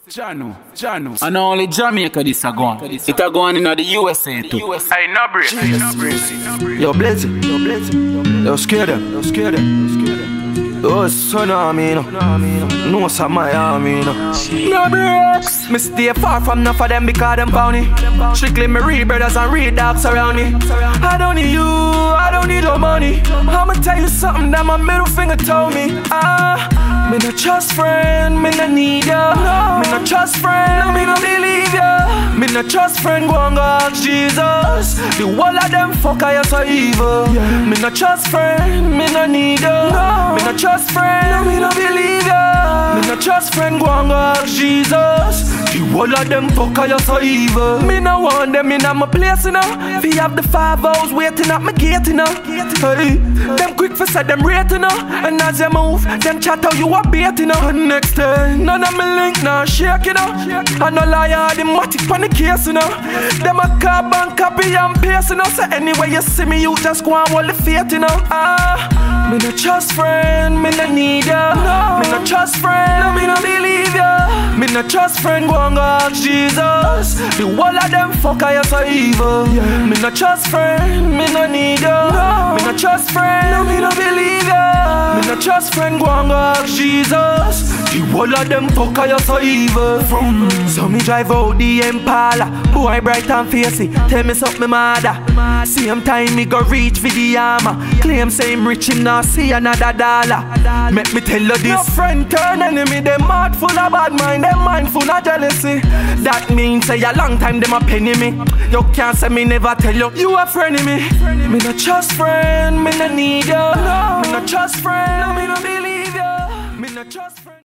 Jano. And only Jamaica this a go on. It a go on in the USA too. I know break. Yo, Blazing. Yo, scare them. Oh, son of me, no, some Miami, no breaks. Me stay far from enough of them because them bounty. Strictly me real brothers and real dogs around me. I don't need you, I don't need no money. I'ma tell you something that my middle finger told me. Me no trust friend, me no need ya. Me no trust friend, me no believe ya. Me no trust friend, go and go ask Jesus. The whole of them fuck I so evil. Me no trust friend, me no need ya. Me no trust friend, me no believe ya. Me no trust friend, go and go ask Jesus. The whole of them fuck I so evil. Me no want them in my place, you know. Fi have the 5 hours waiting at my gate, you know. Hey, them quick for set them rate, you know. And as you move, them chat how you a bait, you know. And next day, none of me link now shake, you know. I no liar, the matic on the case, you know. Them a carbon copy and paste, you know. So anyway you see me, you just go and hold the faith, you know. Me no trust friend, me no need ya. Me no trust friend, me no believe ya. Me no trust friend, go and go ask Jesus. The whole of them fuck I so evil. Me no trust friend, me no need ya. Me no trust friend, me no believe ya. Me no trust friend, go and go ask Jesus. The whole of them fuck I so evil. So me drive out the Impala, boy bright and facey. Tell me something, me mother. Same time me go reach for the armor. Claim say him rich him now see another dollar. Make me tell you this. No friend turn enemy. Them mad full of bad mind. Them mind full of jealousy. That means say a long time them a penny me. You can't say me never tell you you a friend of me. Me no trust friend, me no need ya. Me no trust friend, me no believe ya. Me no trust friend.